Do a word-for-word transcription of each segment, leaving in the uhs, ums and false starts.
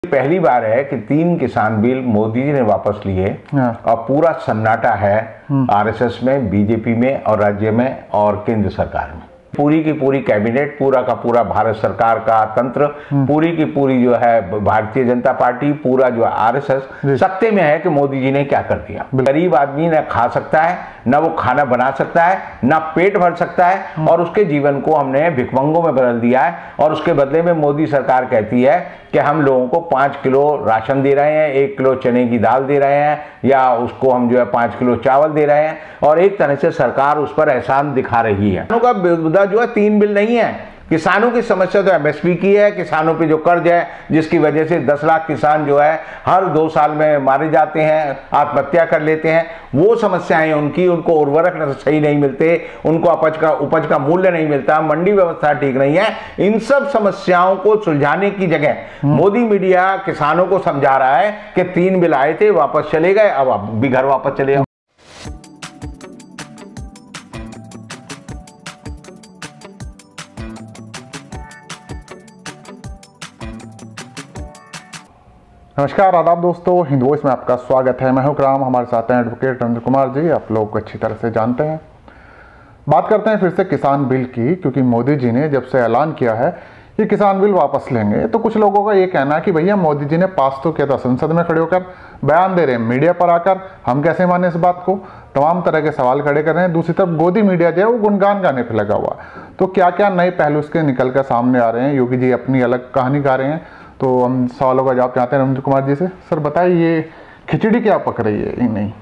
पहली बार है कि तीन किसान बिल मोदी जी ने वापस लिए और पूरा सन्नाटा है आरएसएस में, बीजेपी में और राज्य में और केंद्र सरकार में। पूरी की पूरी कैबिनेट, पूरा का पूरा भारत सरकार का तंत्र, पूरी की पूरी जो है भारतीय जनता पार्टी, पूरा जो आरएसएस सत्ते में है कि मोदी जी ने क्या कर दिया। गरीब आदमी न खा सकता है, न वो खाना बना सकता है, न पेट भर सकता है और उसके जीवन को हमने भिखमंगों में बदल दिया है। और उसके बदले में मोदी सरकार कहती है कि हम लोगों को पाँच किलो राशन दे रहे हैं, एक किलो चने की दाल दे रहे हैं, या उसको हम जो है पाँच किलो चावल दे रहे हैं और एक तरह से सरकार उस पर एहसान दिखा रही है। किसानों का मुद्दा जो है तीन बिल नहीं है। किसानों की समस्या तो एमएसपी की है, किसानों पे जो कर्ज है जिसकी वजह से दस लाख किसान जो है हर दो साल में मारे जाते हैं, आत्महत्या कर लेते हैं, वो समस्याएं उनकी। उनको उर्वरक सही नहीं मिलते, उनको उपज का उपज का मूल्य नहीं मिलता, मंडी व्यवस्था ठीक नहीं है। इन सब समस्याओं को सुलझाने की जगह मोदी मीडिया किसानों को समझा रहा है कि तीन बिल आए थे, वापस चले गए, अब आप भी घर वापस चले जाओ। नमस्कार, आदाब दोस्तों, हिंद वॉइस में आपका स्वागत है। मैं हूं राम, हमारे साथ हैं एडवोकेट रंजन कुमार जी। आप लोग अच्छी तरह से जानते हैं। बात करते हैं फिर से किसान बिल की, क्योंकि मोदी जी ने जब से ऐलान किया है कि किसान बिल वापस लेंगे, तो कुछ लोगों का ये कहना है कि भैया मोदी जी ने पास तो किया था, संसद में खड़े होकर बयान दे रहे हैं, मीडिया पर आकर हम कैसे माने इस बात को। तमाम तरह के सवाल खड़े कर रहे हैं। दूसरी तरफ गोदी मीडिया जो है वो गुणगान गाने पर लगा हुआ। तो क्या क्या नए पहलू इसके निकल कर सामने आ रहे हैं, योगी जी अपनी अलग कहानी गा रहे हैं। तो हम सवालों का जवाब चाहते हैं रंजन कुमार जी से। सर बताइए, ये खिचड़ी क्या पक रही है? नहीं,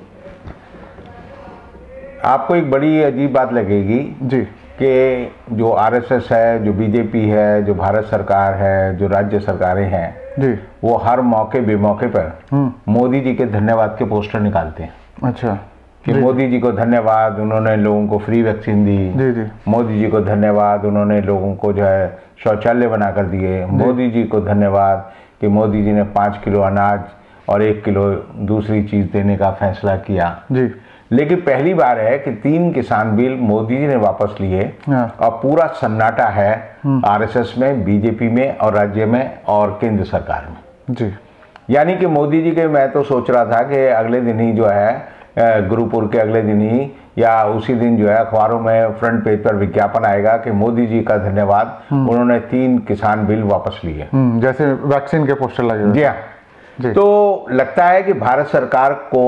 आपको एक बड़ी अजीब बात लगेगी जी कि जो आरएसएस है, जो बीजेपी है, जो भारत सरकार है, जो राज्य सरकारें हैं जी, वो हर मौके बेमौके पर मोदी जी के धन्यवाद के पोस्टर निकालते हैं। अच्छा, कि मोदी जी को धन्यवाद, उन्होंने लोगों को फ्री वैक्सीन दी। जी जी। मोदी जी को धन्यवाद, उन्होंने लोगों को जो है शौचालय बना कर दिए। मोदी जी को धन्यवाद कि मोदी जी ने पाँच किलो अनाज और एक किलो दूसरी चीज़ देने का फैसला किया जी। लेकिन पहली बार है कि तीन किसान बिल मोदी जी ने वापस लिए और पूरा सन्नाटा है आरएसएस में, बीजेपी में और राज्य में और केंद्र सरकार में जी। यानी कि मोदी जी के, मैं तो सोच रहा था कि अगले दिन ही जो है गुरुपुर के अगले दिन ही या उसी दिन जो है अखबारों में फ्रंट पेज पर विज्ञापन आएगा कि मोदी जी का धन्यवाद, उन्होंने तीन किसान बिल वापस लिए, जैसे वैक्सीन के पोस्टर लगे। जी हाँ। तो लगता है कि भारत सरकार को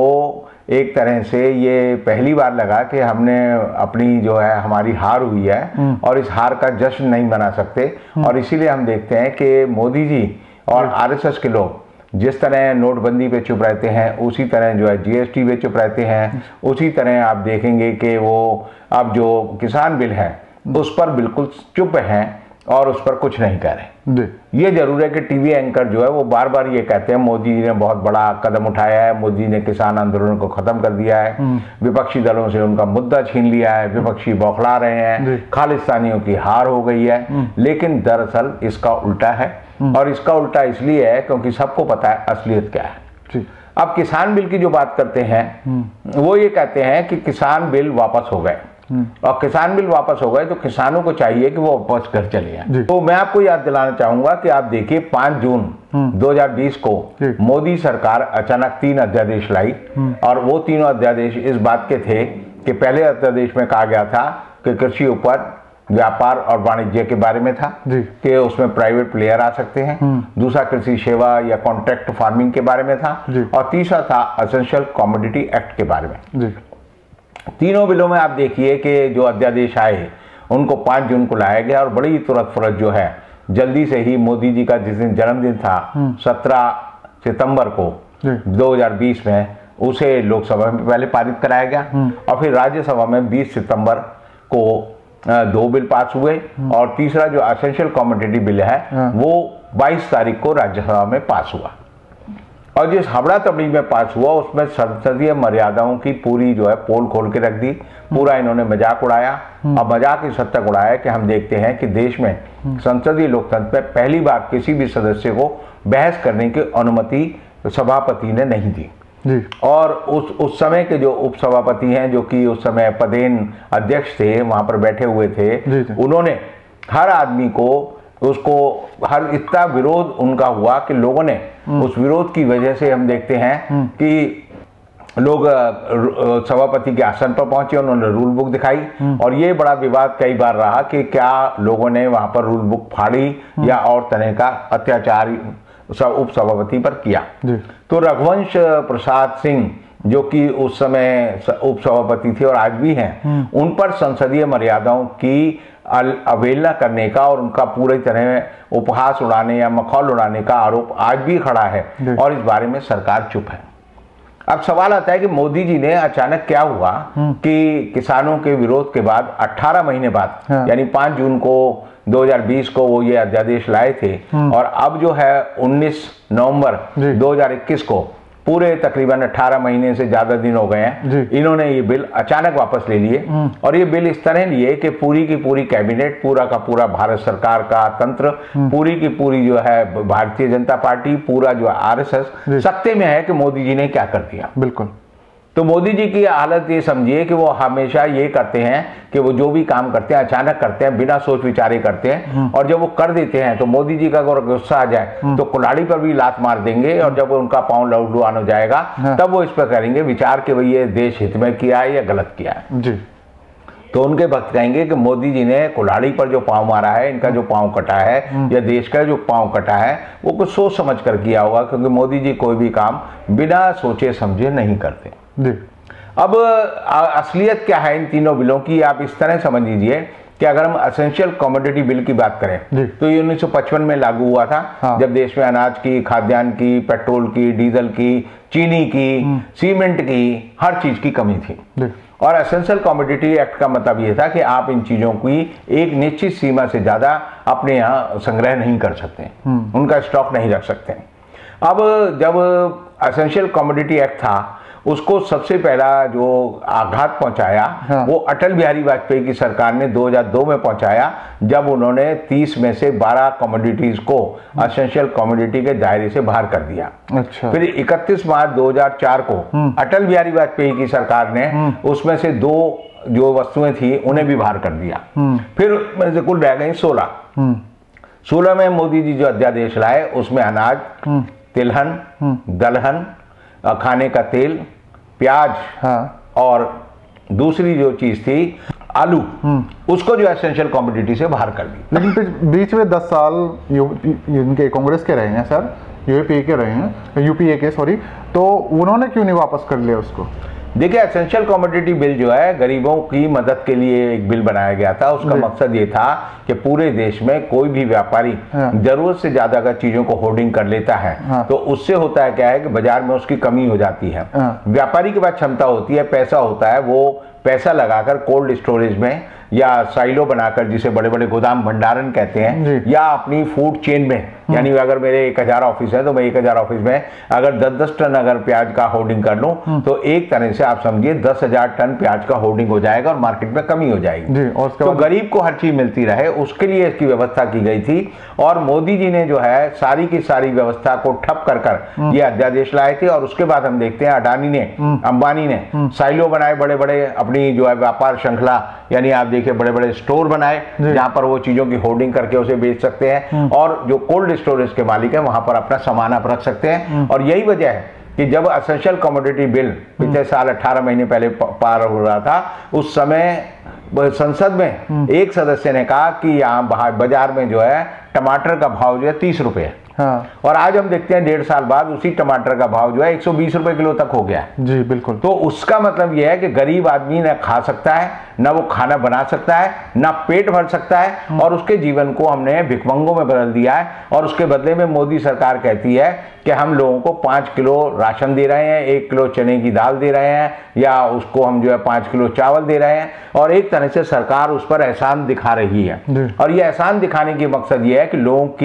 एक तरह से ये पहली बार लगा कि हमने अपनी जो है हमारी हार हुई है और इस हार का जश्न नहीं मना सकते। और इसीलिए हम देखते हैं कि मोदी जी और आरएसएस के लोग जिस तरह नोटबंदी पे चुप रहते हैं, उसी तरह जो है जीएसटी पे चुप रहते हैं, उसी तरह आप देखेंगे कि वो अब जो किसान बिल है उस पर बिल्कुल चुप हैं और उस पर कुछ नहीं कह रहे। ये जरूर है कि टीवी एंकर जो है वो बार बार ये कहते हैं मोदी जी ने बहुत बड़ा कदम उठाया है, मोदी ने किसान आंदोलन को खत्म कर दिया है, विपक्षी दलों से उनका मुद्दा छीन लिया है, विपक्षी बौखला रहे हैं, खालिस्तानियों की हार हो गई है। लेकिन दरअसल इसका उल्टा है और इसका उल्टा इसलिए है क्योंकि सबको पता है असलियत क्या है। अब किसान बिल की जो बात करते हैं वो ये कहते हैं कि किसान बिल वापस हो गए और किसान बिल वापस हो गए तो किसानों को चाहिए कि वो वापस घर चले जाएं। तो मैं आपको याद दिलाना चाहूंगा कि आप देखिए पाँच जून दो हज़ार बीस को मोदी सरकार अचानक तीन अध्यादेश लाई और वो तीनों अध्यादेश इस बात के थे कि पहले अध्यादेश में कहा गया था कि कृषि ऊपर व्यापार और वाणिज्य के बारे में था कि उसमें प्राइवेट प्लेयर आ सकते हैं। दूसरा कृषि सेवा या कॉन्ट्रैक्ट फार्मिंग के बारे में था और तीसरा था एसेंशियल कमोडिटी एक्ट के बारे में। तीनों बिलों में आप देखिए कि जो अध्यादेश आए उनको पाँच जून को लाया गया और बड़ी तुरंत फुरत जो है जल्दी से ही मोदी जी का जिस दिन जन्मदिन था सत्रह सितंबर को दो हज़ार बीस में, उसे लोकसभा में पहले पारित कराया गया और फिर राज्यसभा में बीस सितंबर को दो बिल पास हुए और तीसरा जो एसेंशियल कमोडिटी बिल है वो बाईस तारीख को राज्यसभा में पास हुआ। और जिस हबड़ा तबड़ी में पास हुआ उसमें संसदीय मर्यादाओं की पूरी जो है पोल खोल के रख दी। पूरा इन्होंने मजाक उड़ाया और मजाक इस हद तक उड़ाया कि हम देखते हैं कि देश में संसदीय लोकतंत्र में पहली बार किसी भी सदस्य को बहस करने की अनुमति सभापति ने नहीं दी। जी। और उस उस समय के जो उपसभापति हैं, जो कि उस समय पदेन अध्यक्ष थे, वहां पर बैठे हुए थे, जी जी। उन्होंने हर आदमी को उसको हर इतना विरोध उनका हुआ कि लोगों ने उस विरोध की वजह से हम देखते हैं कि लोग सभापति के आसन पर पहुंचे, उन्होंने रूल बुक दिखाई और ये बड़ा विवाद कई बार रहा कि क्या लोगों ने वहां पर रूल बुक फाड़ी या और तरह का अत्याचार उप सभापति पर किया। तो रघुवंश प्रसाद सिंह जो कि उस समय उप सभापति थे और आज भी हैं, उन पर संसदीय मर्यादाओं की अवहेलना करने का और उनका पूरी तरह उपहास उड़ाने या मखौल उड़ाने का आरोप आज भी खड़ा है और इस बारे में सरकार चुप है। अब सवाल आता है कि मोदी जी ने अचानक क्या हुआ कि किसानों के विरोध के बाद अठारह महीने बाद, हाँ। यानी पाँच जून को दो हज़ार बीस को वो ये अध्यादेश लाए थे और अब जो है उन्नीस नवंबर दो हज़ार इक्कीस को पूरे तकरीबन अठारह महीने से ज्यादा दिन हो गए हैं, इन्होंने ये बिल अचानक वापस ले लिए और ये बिल इस तरह लिए कि पूरी की पूरी कैबिनेट, पूरा का पूरा भारत सरकार का तंत्र, पूरी की पूरी जो है भारतीय जनता पार्टी, पूरा जो आरएसएस सत्ते में है कि मोदी जी ने क्या कर दिया। बिल्कुल। तो मोदी जी की हालत ये समझिए कि वो हमेशा ये करते हैं कि वो जो भी काम करते हैं अचानक करते हैं, बिना सोच विचारे करते हैं और जब वो कर देते हैं तो मोदी जी का अगर गुस्सा आ जाए तो कुल्हाड़ी पर भी लात मार देंगे और जब उनका पांव लहूलुहान हो जाएगा तब वो इस पर करेंगे विचार कि भाई ये देश हित में किया है या गलत किया है जी। तो उनके भक्त कहेंगे कि मोदी जी ने कुल्हाड़ी पर जो पांव मारा है, इनका जो पांव कटा है या देश का जो पांव कटा है वो कुछ सोच समझ कर किया होगा, क्योंकि मोदी जी कोई भी काम बिना सोचे समझे नहीं करते जी। अब असलियत क्या है इन तीनों बिलों की, आप इस तरह समझ लीजिए कि अगर हम एसेंशियल कमोडिटी बिल की बात करें तो ये उन्नीस सौ पचपन में लागू हुआ था, हाँ। जब देश में अनाज की, खाद्यान्न की, पेट्रोल की, डीजल की, चीनी की, सीमेंट की, हर चीज की कमी थी और एसेंशियल कमोडिटी एक्ट का मतलब ये था कि आप इन चीजों की एक निश्चित सीमा से ज्यादा अपने यहाँ संग्रह नहीं कर सकते, उनका स्टॉक नहीं रख सकते। अब जब एसेंशियल कमोडिटी एक्ट था उसको सबसे पहला जो आघात पहुंचाया, हाँ। वो अटल बिहारी वाजपेयी की सरकार ने दो हज़ार दो में पहुंचाया, जब उन्होंने तीस में से बारह कमोडिटीज को एसेंशियल कमोडिटी के दायरे से बाहर कर दिया। अच्छा। फिर इकतीस मार्च दो हज़ार चार को अटल बिहारी वाजपेयी की सरकार ने उसमें से दो जो वस्तुएं थी उन्हें भी बाहर कर दिया। फिर कुल रह गई सोलह। सोलह में मोदी जी जो अध्यादेश लाए उसमें अनाज, तिलहन, दलहन, खाने का तेल, प्याज, हाँ। और दूसरी जो चीज थी आलू, उसको जो एसेंशियल कमोडिटी से बाहर कर दी। लेकिन बीच में दस साल इनके कांग्रेस के रहे हैं सर, यूपीए के रहे हैं, यूपीए के सॉरी, तो उन्होंने क्यों नहीं वापस कर लिया उसको? देखिए, एसेंशियल कमोडिटी बिल जो है गरीबों की मदद के लिए एक बिल बनाया गया था। उसका मकसद ये था कि पूरे देश में कोई भी व्यापारी हाँ। जरूरत से ज्यादा अगर चीजों को होर्डिंग कर लेता है हाँ। तो उससे होता है क्या है कि बाजार में उसकी कमी हो जाती है। हाँ। व्यापारी के पास क्षमता होती है, पैसा होता है, वो पैसा लगाकर कोल्ड स्टोरेज में या साइलो बनाकर, जिसे बड़े बड़े गोदाम भंडारण कहते हैं, या अपनी फूड चेन में, यानी अगर मेरे एक हजार ऑफिस है तो मैं एक हजार ऑफिस में अगर दस दस टन अगर प्याज का होर्डिंग कर लूं तो एक तरह से आप समझिए दस हजार टन प्याज का होर्डिंग हो जाएगा और मार्केट में कमी हो जाएगी जी। और तो गरीब को हर चीज मिलती रहे, उसके लिए इसकी व्यवस्था की गई थी और मोदी जी ने जो है सारी की सारी व्यवस्था को ठप कर कर ये अध्यादेश लाए थे। और उसके बाद हम देखते हैं अडानी ने, अंबानी ने साइलो बनाए, बड़े बड़े अपनी जो है व्यापार श्रृंखला, यानी आप देखिए बड़े बड़े स्टोर बनाए जहां पर वो चीजों की होर्डिंग करके उसे बेच सकते हैं और जो कोल्ड स्टोरेज के मालिक है वहां पर अपना सामान आप रख सकते हैं। और यही वजह है कि जब एसेंशियल कमोडिटी बिल पिछले साल अठारह महीने पहले पार हो रहा था, उस समय संसद में एक सदस्य ने कहा कि यहाँ बाजार में जो है टमाटर का भाव जो है तीस रुपए है, हाँ। और आज हम देखते हैं डेढ़ साल बाद उसी टमाटर का भाव जो है एक सौ बीस रुपए किलो तक हो गया जी। बिल्कुल। तो उसका मतलब यह है कि गरीब आदमी ना खा सकता है, ना वो खाना बना सकता है, ना पेट भर सकता है और उसके जीवन को हमने भिखमंगों में बदल दिया है। और उसके बदले में मोदी सरकार कहती है कि हम लोगों को पाँच किलो राशन दे रहे हैं, एक किलो चने की दाल दे रहे हैं, या उसको हम जो है पाँच किलो चावल दे रहे हैं और एक तरह से सरकार उस पर एहसान दिखा रही है। और ये एहसान दिखाने की मकसद ये है कि लोगों की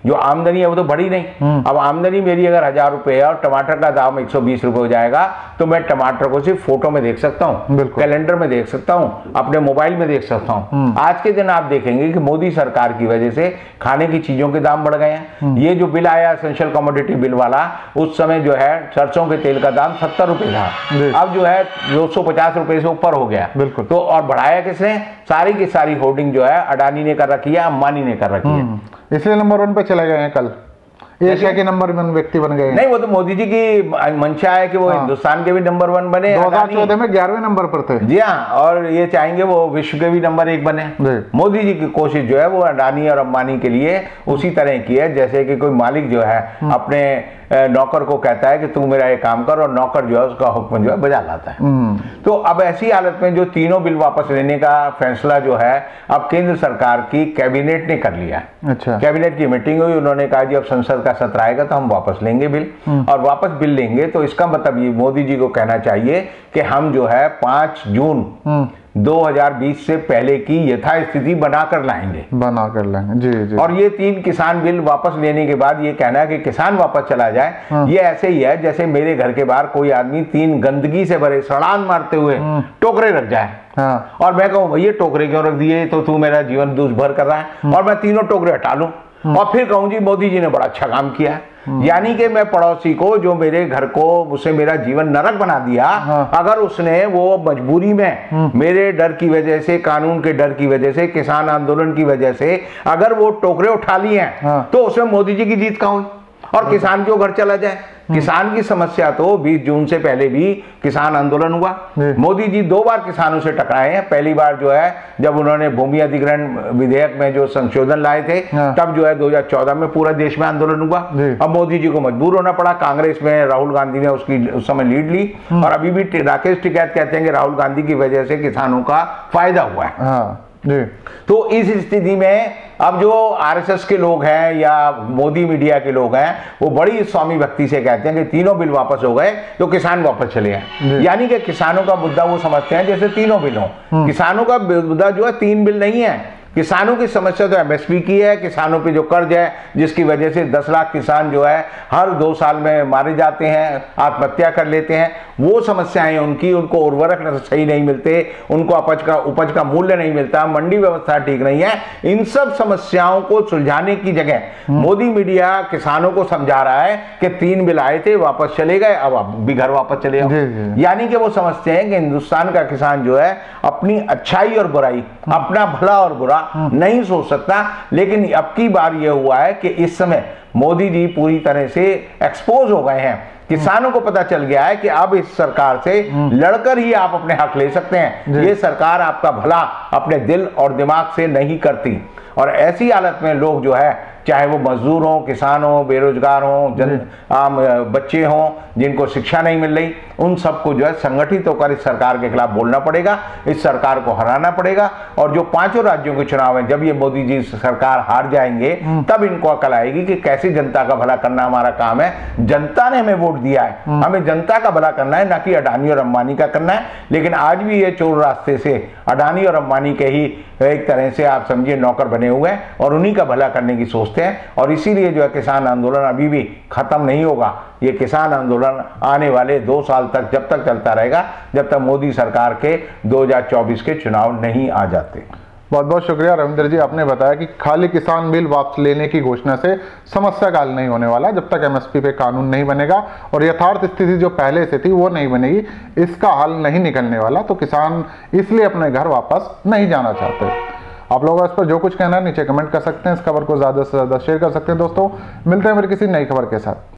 जो आमदनी है वो तो बढ़ी नहीं। अब आमदनी मेरी अगर हजार रुपए है और टमाटर का दाम एक सौ बीस रुपए हो जाएगा तो मैं टमाटर को सिर्फ फोटो में देख सकता हूँ, कैलेंडर में देख सकता हूँ, अपने मोबाइल में देख सकता हूँ। आज के दिन आप देखेंगे कि मोदी सरकार की वजह से खाने की चीजों के दाम बढ़ गए हैं। ये जो बिल आया एसेंशियल कमोडिटी बिल वाला, उस समय जो है सरसों के तेल का दाम सत्तर रुपए था, अब जो है दो सौ पचास रुपए से ऊपर हो गया। बिल्कुल। तो और बढ़ाया किसने? सारी की सारी होर्डिंग जो है अडानी ने कर रखी है, अंबानी ने कर रखी है। इसलिए नंबर वन पे चले गए हैं कल, एशिया के नंबर वन व्यक्ति बन गए। नहीं, वो तो मोदी जी की मंशा है कि वो हाँ। हिंदुस्तान के भी नंबर वन बने। दो हज़ार चौदह में ग्यारहवें नंबर पर थे। जी हाँ, और ये चाहेंगे वो विश्व के भी नंबर एक बने। मोदी जी की कोशिश जो है वो अडानी और अंबानी के लिए उसी तरह की है जैसे कि कोई मालिक जो है अपने नौकर को कहता है कि तू मेरा ये काम कर, और नौकर जो है उसका हुक्म जो है बजा लाता है। तो अब ऐसी हालत में जो तीनों बिल वापस लेने का फैसला जो है अब केंद्र सरकार की कैबिनेट ने कर लिया है। अच्छा। कैबिनेट की मीटिंग हुई, उन्होंने कहा जी अब संसद का सत्र आएगा तो हम वापस लेंगे बिल, और वापस बिल लेंगे तो इसका मतलब ये मोदी जी को कहना चाहिए कि हम जो है पांच जून दो हज़ार बीस से पहले की यथास्थिति बनाकर लाएंगे बनाकर लाएंगे जी जी। और ये तीन किसान बिल वापस लेने के बाद ये कहना है कि किसान वापस चला जाए। हाँ। ये ऐसे ही है जैसे मेरे घर के बाहर कोई आदमी तीन गंदगी से भरे सड़ान मारते हुए टोकरे रख जाए। हाँ। और मैं कहूँ भैया टोकरे क्यों रख दिए, तो तू मेरा जीवन दुष्भर कर रहा है, और मैं तीनों टोकरे हटा लूं और फिर कहूँ जी मोदी जी ने बड़ा अच्छा काम किया। यानी कि मैं पड़ोसी को जो मेरे घर को उसे मेरा जीवन नरक बना दिया, हाँ। अगर उसने वो मजबूरी में मेरे डर की वजह से, कानून के डर की वजह से, किसान आंदोलन की वजह से अगर वो टोकरे उठा लिए हैं, हाँ। तो उसमें मोदी जी की जीत कहाँ हुई? और किसान क्यों घर चला जाए? किसान की समस्या तो बीस जून से पहले भी किसान आंदोलन हुआ। मोदी जी दो बार किसानों से टकराए हैं। पहली बार जो है जब उन्होंने भूमि अधिग्रहण विधेयक में जो संशोधन लाए थे, तब जो है दो हज़ार चौदह में पूरा देश में आंदोलन हुआ। अब मोदी जी को मजबूर होना पड़ा। कांग्रेस में राहुल गांधी ने उसकी उस समय लीड ली, और अभी भी राकेश टिकैत कहते हैं कि राहुल गांधी की वजह से किसानों का फायदा हुआ है। हाँ। जी। तो इस स्थिति में अब जो आरएसएस के लोग हैं या मोदी मीडिया के लोग हैं वो बड़ी स्वामी भक्ति से कहते हैं कि तीनों बिल वापस हो गए तो किसान वापस चले आए। यानी कि किसानों का मुद्दा वो समझते हैं जैसे तीनों बिल हों। किसानों का मुद्दा जो है तीन बिल नहीं है। किसानों की समस्या तो एमएसपी की है, किसानों पे जो कर्ज है जिसकी वजह से दस लाख किसान जो है हर दो साल में मारे जाते हैं, आत्महत्या कर लेते हैं, वो समस्याएं उनकी। उनको उर्वरक सही नहीं मिलते, उनको उपज का उपज का मूल्य नहीं मिलता, मंडी व्यवस्था ठीक नहीं है। इन सब समस्याओं को सुलझाने की जगह मोदी मीडिया किसानों को समझा रहा है कि तीन बिल आए थे वापस चले गए, अब आप भी घर वापस चले आओ। यानी कि वो समझते हैं कि हिंदुस्तान का किसान जो है अपनी अच्छाई और बुराई, अपना भला और बुरा नहीं सोच सकता। लेकिन अब की बार यह हुआ है कि इस समय मोदी जी पूरी तरह से एक्सपोज हो गए हैं। किसानों को पता चल गया है कि अब इस सरकार से लड़कर ही आप अपने हक ले सकते हैं। ये सरकार आपका भला अपने दिल और दिमाग से नहीं करती। और ऐसी हालत में लोग जो है, चाहे वो मजदूर हों, किसान हों, बेरोजगार हों, जन आम बच्चे हों जिनको शिक्षा नहीं मिल रही, उन सबको जो है संगठित होकर इस सरकार के खिलाफ बोलना पड़ेगा, इस सरकार को हराना पड़ेगा। और जो पांचों राज्यों के चुनाव हैं, जब ये मोदी जी सरकार हार जाएंगे तब इनको अकल आएगी कि कैसे जनता का भला करना हमारा काम है। जनता ने हमें वोट दिया है, हमें जनता का भला करना है, ना कि अडानी और अंबानी का करना है। लेकिन आज भी ये चोर रास्ते से अडानी और अंबानी के ही एक तरह से आप समझिए नौकर बने हुए हैं और उन्हीं का भला करने की सोचते हैं। और इसीलिए जो है किसान आंदोलन अभी भी खत्म नहीं होगा। ये किसान आंदोलन आने वाले दो साल तक जब तक चलता रहेगा जब तक मोदी सरकार के दो हज़ार चौबीस के चुनाव नहीं आ जाते। बहुत बहुत शुक्रिया रविंद्र जी, आपने बताया कि खाली किसान बिल वापस लेने की घोषणा से समस्या का हल नहीं होने वाला जब तक एमएसपी पे कानून नहीं बनेगा, और यथार्थ स्थिति जो पहले से थी वो नहीं बनेगी, इसका हल नहीं निकलने वाला। तो किसान इसलिए अपने घर वापस नहीं जाना चाहते। आप लोग इस पर जो कुछ कहना है नीचे कमेंट कर सकते हैं, इस खबर को ज़्यादा से ज़्यादा शेयर कर सकते हैं। दोस्तों मिलते हैं फिर किसी नई खबर के साथ।